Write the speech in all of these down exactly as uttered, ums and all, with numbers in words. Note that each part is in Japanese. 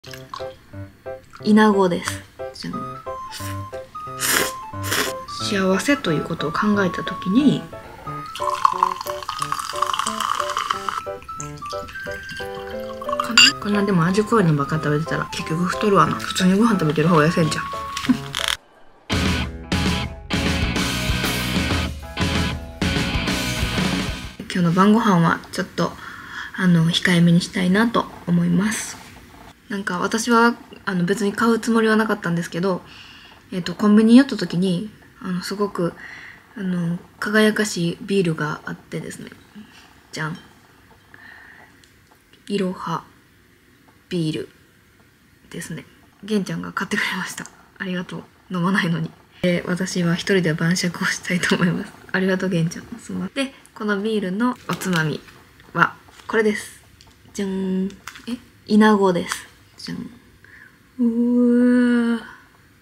イナゴです。じゃん。幸せということを考えたときに、こんなでも味濃いのばっか食べてたら結局太るわな。普通にご飯食べてる方が痩せんじゃん。今日の晩ご飯はちょっとあの控えめにしたいなと思います。なんか私はあの別に買うつもりはなかったんですけど、えっとコンビニに寄った時にあのすごくあの輝かしいビールがあってですね、じゃん、いろはビールですね。玄ちゃんが買ってくれました。ありがとう。飲まないのに。で、私は一人で晩酌をしたいと思います。ありがとう玄ちゃん。すまで、このビールのおつまみはこれです。じゃん。え、イナゴです。じゃん。うわ。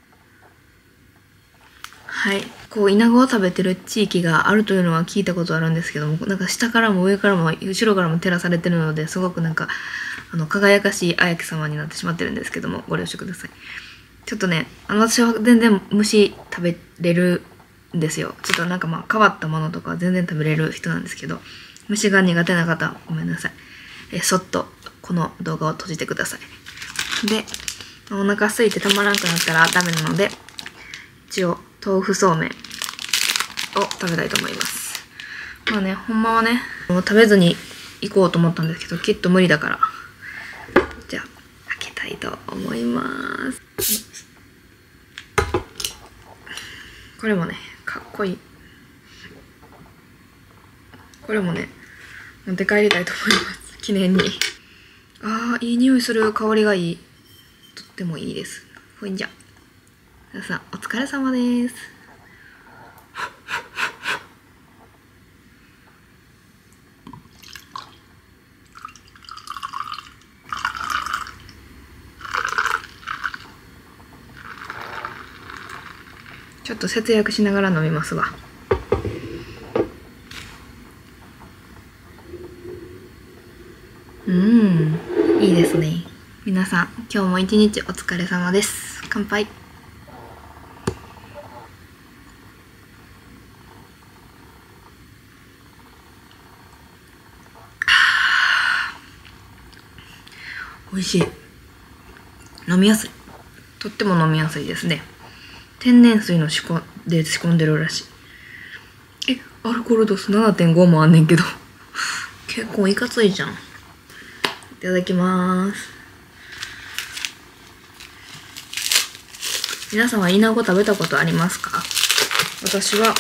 はい。こう、イナゴを食べてる地域があるというのは聞いたことあるんですけども、なんか下からも上からも後ろからも照らされてるので、すごくなんか、あの、輝かしいあやき様になってしまってるんですけども、ご了承ください。ちょっとね、あの、私は全然虫食べれるんですよ。ちょっとなんかまあ、変わったものとかは全然食べれる人なんですけど、虫が苦手な方はごめんなさい。え、そっと、この動画を閉じてください。で、お腹空いてたまらんくなったらダメなので、一応、豆腐そうめんを食べたいと思います。まあね、ほんまはね、もう食べずに行こうと思ったんですけど、きっと無理だから。じゃあ、開けたいと思います。これもね、かっこいい。これもね、持って帰りたいと思います。記念に。ああ、いい匂いする。香りがいい。とってもいいです。ほいんじゃ。皆さん、お疲れ様です。ちょっと節約しながら飲みますわ。うん、いいですね。皆さん、今日も一日お疲れ様です。乾杯。美味しい。飲みやすい。とっても飲みやすいですね。天然水の仕込で仕込んでるらしい。え、アルコール度数 ななてんご もあんねんけど結構いかついじゃん。いただきます。皆さんはイナゴ食べたことありますか？私は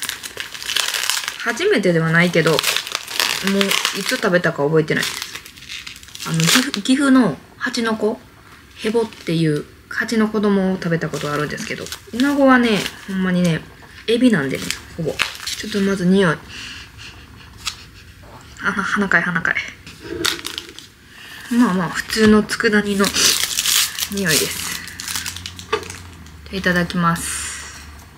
初めてではないけど、もういつ食べたか覚えてないです。あの岐阜、岐阜の蜂の子ヘボっていう蜂の子供を食べたことあるんですけど、イナゴはね、ほんまにね、エビなんでね、ほぼ。ちょっとまず匂い。あ、鼻かい鼻かい。まあまあ、普通の佃煮の匂いです。いただきます。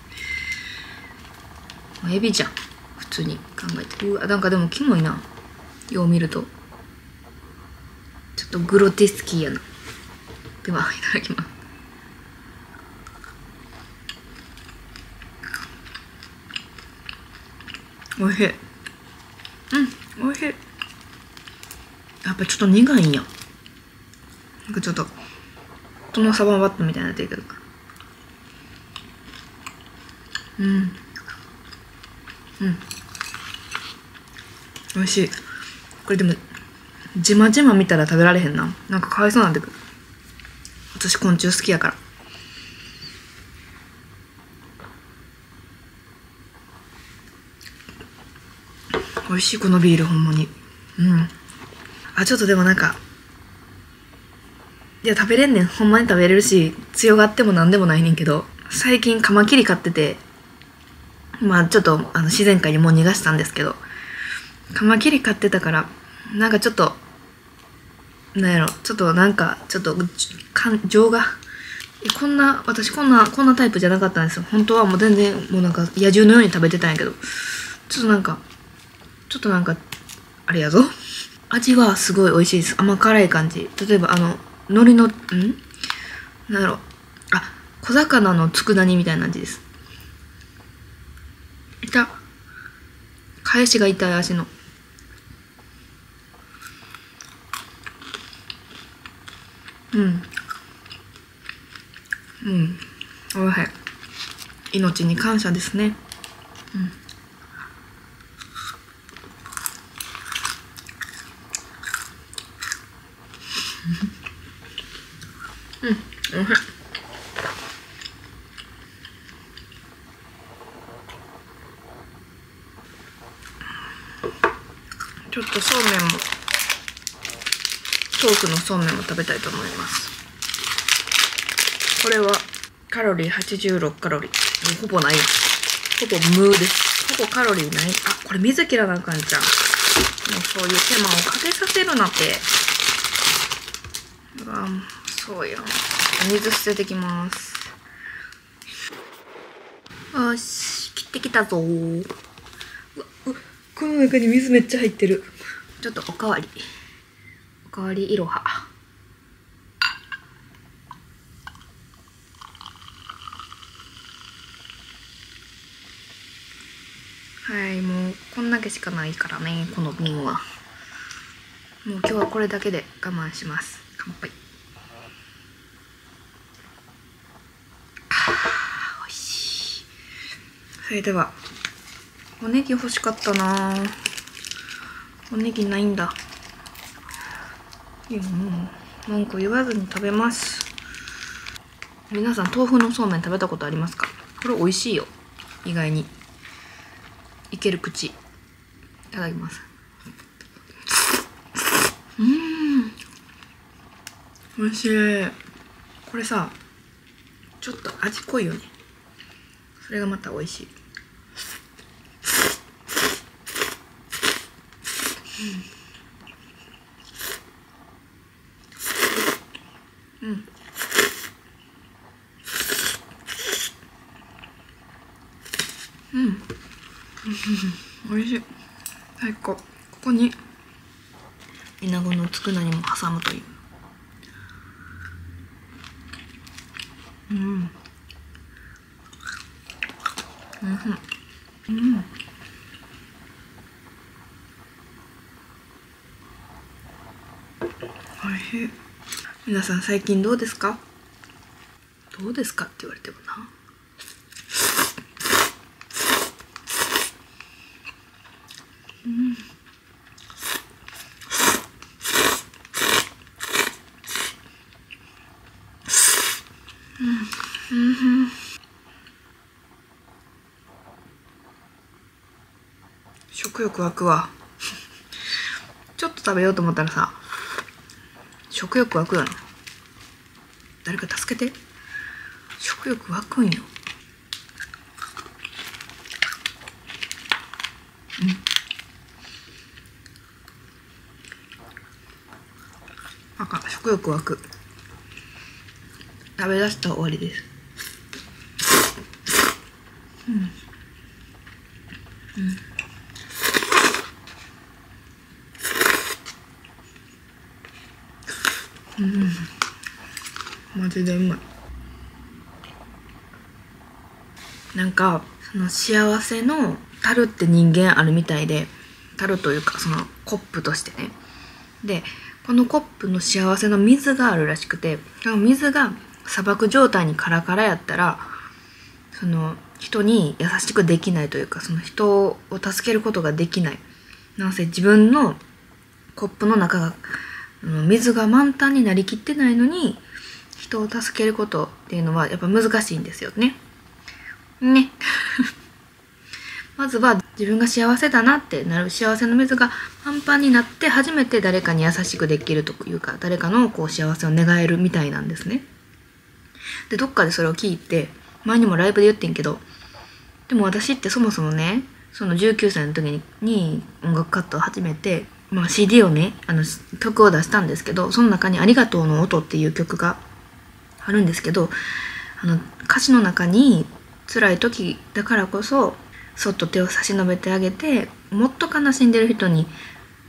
エビじゃん。普通に考えて。うわ、なんかでもキモいな。よう見ると。ちょっとグロテスキーやな。では、いただきます。おいしい。うん、おいしい。やっぱちょっと苦いんや。なんかちょっと、トノサババットみたいになってるけど。うん。うん。おいしい。これでも、じまじま見たら食べられへんな。なんかかわいそうなんだけど。私昆虫好きやから。美味しいこのビールほんまに。うん。あ、ちょっとでもなんか、いや食べれんねん。ほんまに食べれるし、強がってもなんでもないねんけど、最近カマキリ買ってて、まあちょっとあの自然界にもう逃がしたんですけど、カマキリ買ってたから、なんかちょっと、なんやろ、ちょっとなんか、ちょっと、感情が、こんな、私こんな、こんなタイプじゃなかったんですよ。本当はもう全然、もうなんか野獣のように食べてたんやけど、ちょっとなんか、ちょっとなんか、あれやぞ。味はすごい美味しいです。甘辛い感じ。例えばあの、 海苔のんなんだろう、あ、小魚の佃煮みたいな感じです。いた、返しが痛い、足の。うんうんおいしい。命に感謝ですね。うんうんおいしい。ちょっとそうめんも、豆腐のそうめんも食べたいと思います。これはカロリーはちじゅうろくカロリー、ほぼない、ほぼ無です。ほぼカロリーない。あ、これ水切らなあかんじゃん。もうそういう手間をかけさせるなって。うわ、そうやん。水捨ててきます。よし、切ってきたぞー。うわ、うこの中に水めっちゃ入ってる。ちょっとおかわり。おかわりいろは。はい、もうこんだけしかないからね、この瓶は。もう今日はこれだけで我慢します。乾杯。あー、おいしい。それでは、おネギ欲しかったなぁ。おネギないんだ。うん、文句言わずに食べます。皆さん、豆腐のそうめん食べたことありますか？これ美味しいよ。意外に。いける口。いただきます。うん。美味しい。これさ、ちょっと味濃いよね。それがまた美味しい。うん。うん。うん。美味しい。最高。ここにイナゴの佃煮も挟むという。うん。うん。うん。おいしい。皆さん最近どうですか？どうですかって言われてもな。うん。うん。うん。食欲湧くわ。ちょっと食べようと思ったらさ、食欲湧くよな。誰か助けて。食欲湧くんよ。うん。あかん、食欲湧く。食べ出したら終わりです。うん。うん。うん。マジでうまい。なんかその幸せの樽って人間あるみたいで、樽というかそのコップとしてね。でこのコップの幸せの水があるらしくて、その水が砂漠状態にカラカラやったら、その人に優しくできないというか、その人を助けることができない。なんせ自分のコップの中が水が満タンになりきってないのに人を助けることっていうのはやっぱ難しいんですよね。ね。まずは自分が幸せだなってなる、幸せの水がパンパンになって初めて誰かに優しくできるというか、誰かのこう幸せを願えるみたいなんですね。でどっかでそれを聞いて、前にもライブで言ってんけど、でも私ってそもそもね、そのじゅうきゅうさいの時にに音楽活動を始めて、まあ、シーディー をね、あの曲を出したんですけど、その中に「ありがとうの音」っていう曲があるんですけど、あの歌詞の中に辛い時だからこそそっと手を差し伸べてあげて、もっと悲しんでる人に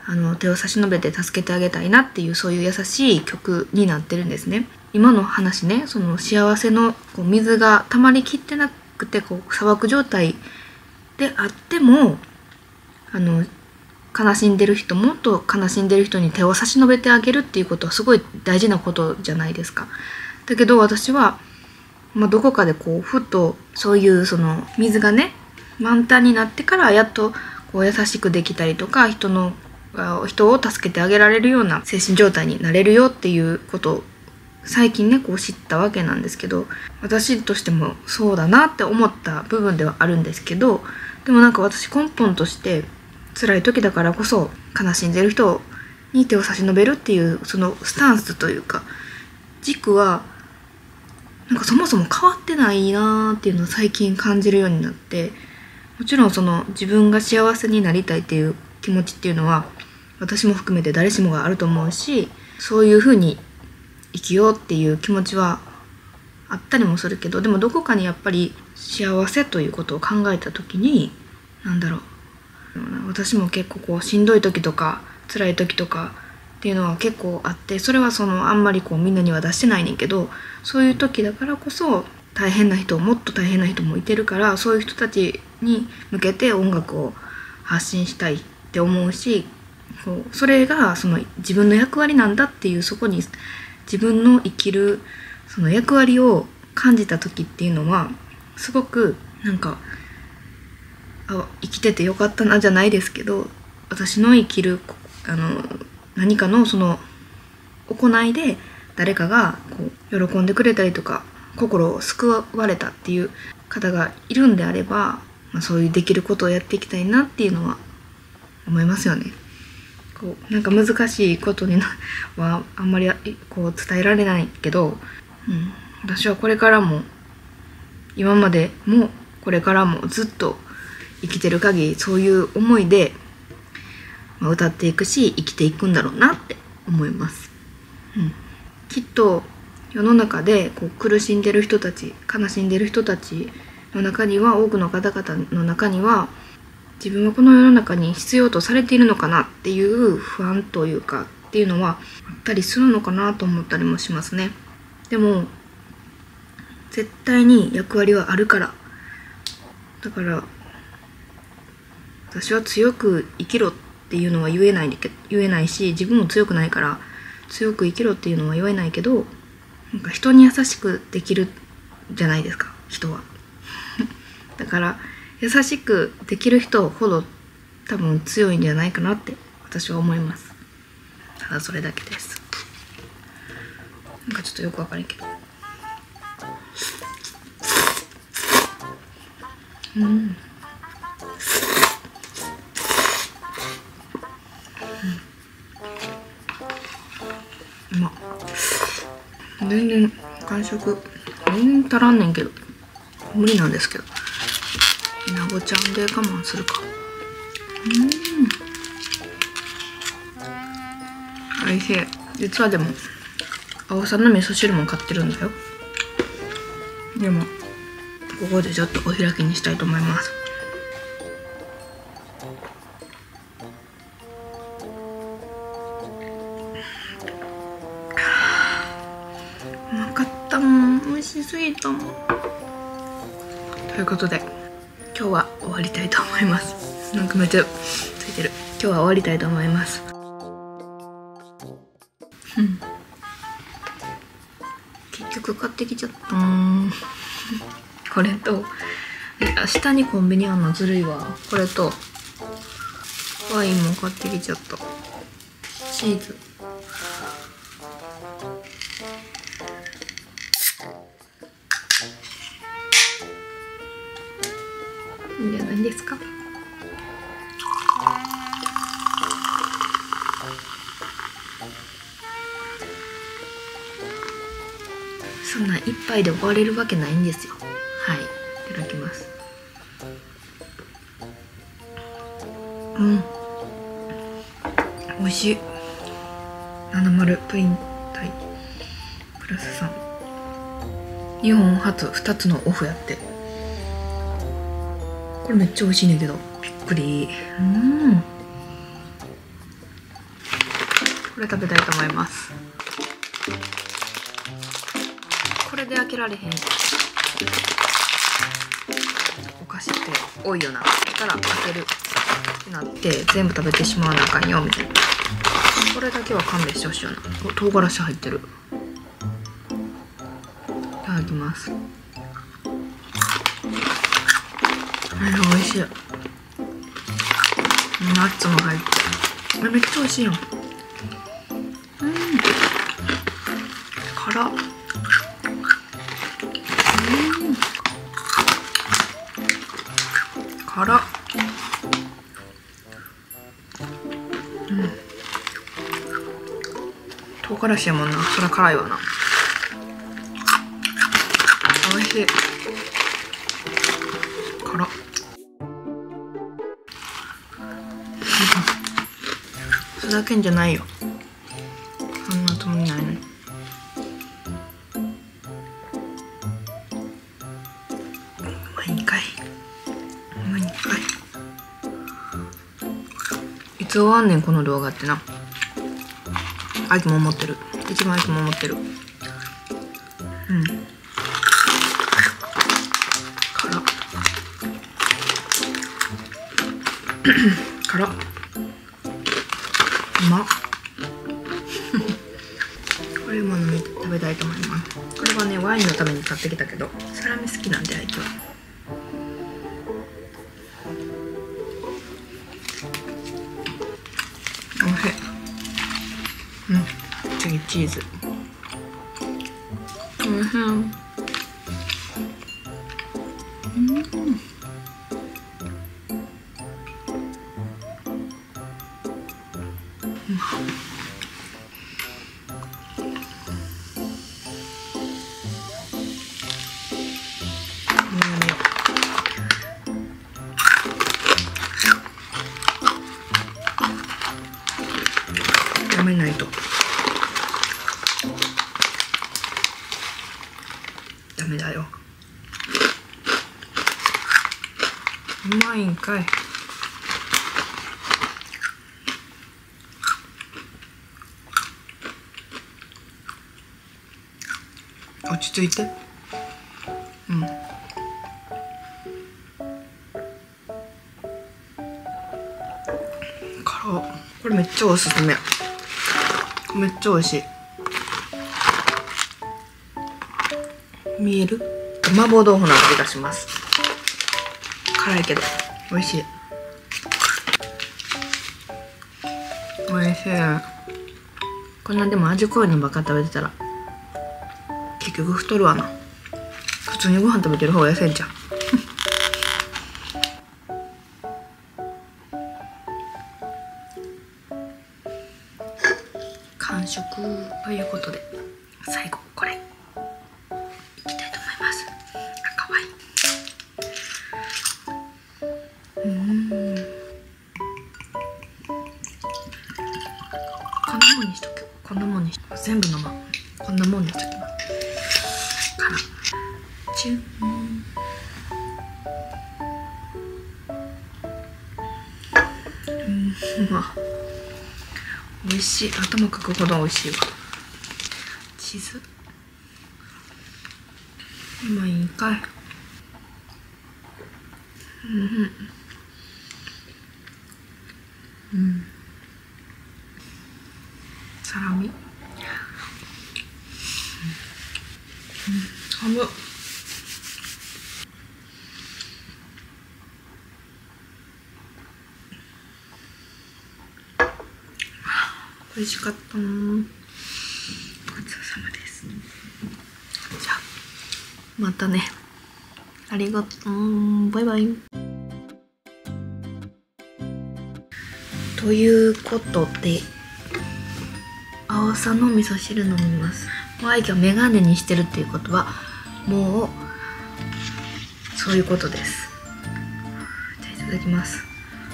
あの手を差し伸べて助けてあげたいなっていう、そういう優しい曲になってるんですね。今の話ね、その幸せのこう水が溜まりきってなくてこう砂漠状態であっても、あの悲しんでる人、もっと悲しんでる人に手を差し伸べてあげるっていうことはすごい大事なことじゃないですか。だけど私は、まあ、どこかでこうふっとそういうその水がね満タンになってからやっとこう優しくできたりとか、人の人を助けてあげられるような精神状態になれるよっていうことを最近ねこう知ったわけなんですけど、私としてもそうだなって思った部分ではあるんですけど、でもなんか私根本として辛い時だからこそ悲しんでる人に手を差し伸べるっていうそのスタンスというか軸はなんかそもそも変わってないなーっていうのを最近感じるようになって、もちろんその自分が幸せになりたいっていう気持ちっていうのは私も含めて誰しもがあると思うし、そういう風に生きようっていう気持ちはあったりもするけど、でもどこかにやっぱり幸せということを考えた時に、なんだろう、私も結構こうしんどい時とか辛い時とかっていうのは結構あって、それはそのあんまりこうみんなには出してないねんけど、そういう時だからこそ大変な人、もっと大変な人もいてるから、そういう人たちに向けて音楽を発信したいって思うし、こうそれがその自分の役割なんだっていう、そこに自分の生きるその役割を感じた時っていうのはすごくなんか、あ、生きててよかったなじゃないですけど、私の生きるあの何かのその行いで誰かがこう喜んでくれたりとか心を救われたっていう方がいるんであれば、まあ、そういうできることをやっていきたいなっていうのは思いますよね。こうなんか難しいことにはあんまりこう伝えられないけど、うん、私はこれからも今までもこれからもずっと生きてる限りそういう思いで、まあ、歌っていくし生きていくんだろうなって思います、うん、きっと世の中でこう苦しんでる人たち、悲しんでる人たちの中には、多くの方々の中には自分はこの世の中に必要とされているのかなっていう不安というかっていうのはあったりするのかなと思ったりもしますね。でも絶対に役割はあるから、だから私は強く生きろっていうのは言えない言えないし、自分も強くないから強く生きろっていうのは言えないけど、なんか人に優しくできるじゃないですか、人はだから優しくできる人ほど多分強いんじゃないかなって私は思います。ただそれだけです。なんかちょっとよくわからんけど、うん、うん、うまっ。全然完食全然足らんねんけど、無理なんですけど、いなごちゃんで我慢するか。うん、おいしい。実はでも青さんの味噌汁も買ってるんだよ。でもここでちょっとお開きにしたいと思います。うまかったもん、美味しすぎたもん。ということで今日は終わりたいと思います。なんかめっちゃついてる。今日は終わりたいと思います。うん、結局買ってきちゃったーこれと下にコンビニあんのずるいわ。これとワインも買ってきちゃった。チーズいいんじゃないですか。そんな一杯で終われるわけないんですよ。はい、いただきます。うん、美味しい。ななまるプリン体プラスさん、日本初ふたつのオフやって、これめっちゃ美味しいねんけどびっくり。うん、 これ食べたいと思います。これで開けられへんお菓子って多いよな。だから開けるってなって全部食べてしまわなあかんよみたいな。これだけは勘弁してほしいよな。唐辛子入ってる。いただきます。あれ美味しい。ナッツも入って、めっちゃ美味しいよ。うん。辛っ。うん。辛っ。うん。唐辛子やもんな。そりゃ辛いわな。美味しい。辛っ。それだけんじゃないよ。そんなつもりないのに。まあにかい。まあにかい。いつ終わんねんこの動画ってな。あきも思ってる。一番あきも思ってる。うん。辛っ。辛っ。うまっ。これも飲み食べたいと思います。これはねワインのために買ってきたけど、サラミ好きなんであいつは。おいしい。うん。次チーズ。おいしい。うん。やめないとダメだよ。うまいんかい。落ち着いて。うん。辛っ。これめっちゃおすすめ。めっちゃ美味しい。見える？麻婆豆腐の味がします。辛いけど美味しい。美味しい。こんなでも味濃いのばっか食べてたら結局太るわな。普通にご飯食べてる方が痩せんじゃん。完食ということで最後これいきたいと思います。赤ワイン。うんこんなもんにしとく。こんなもんにしとく。全部飲まん。こんなもんにしときますからチュン。うんうま美味しい。頭かくほど美味しいわ。チーズうまいんかい。うんうんサラミ。うんハム美味しかったな。ごちそうさまです。じゃあまたね。ありがとう。バイバイ。ということで青さの味噌汁飲みます。もう愛嬌メガネにしてるっていうことはもうそういうことです。じゃあいただきます。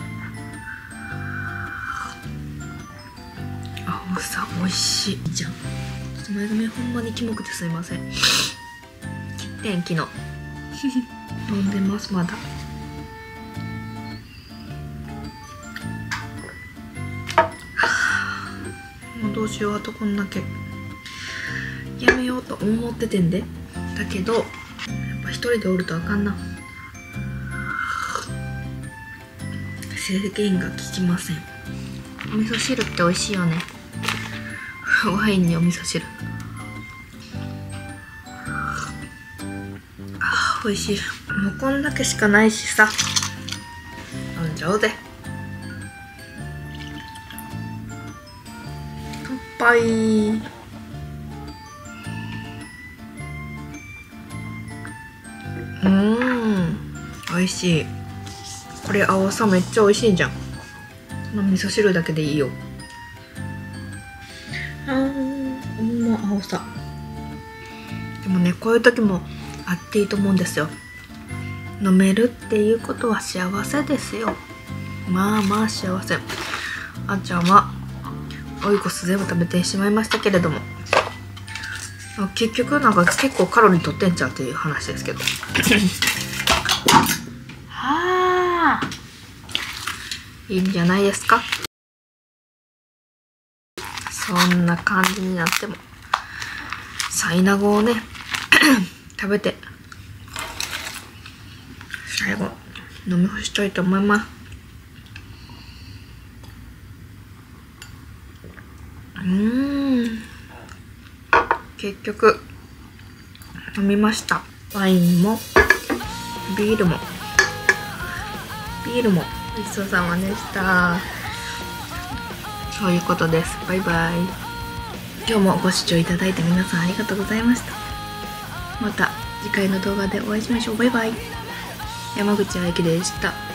青さ美味しいじゃん。ちょっと前髪ほんまにキモくてすいません。天気の飲んでますまだ。 もうどうしよう、あとこんだけやめようと思っててんで。だけどやっぱ一人でおるとあかんな。制限が効きません。お味噌汁って美味しいよね。ワインにお味噌汁、あー美味しい。もうこんだけしかないしさ、飲んじゃおうぜ。乾杯。うーん、美味しい。これ青さめっちゃ美味しいじゃん。この味噌汁だけでいいよ。あー、ほんま青さ。でもね、こういう時もあっていいと思うんですよ。飲めるっていうことは幸せですよ。まあまあ幸せ。あんちゃんはオイコス全部食べてしまいましたけれども、結局なんか結構カロリー取ってんちゃうっていう話ですけどはあ、いいんじゃないですか。そんな感じになってもさ、イナゴをね食べて最後飲み干したいと思います。うーん、結局飲みました。ワインもビールもビールもごちそうさまでした。そういうことです。バイバイ。今日もご視聴いただいて皆さんありがとうございました。また次回の動画でお会いしましょう。バイバイ。山口愛希でした。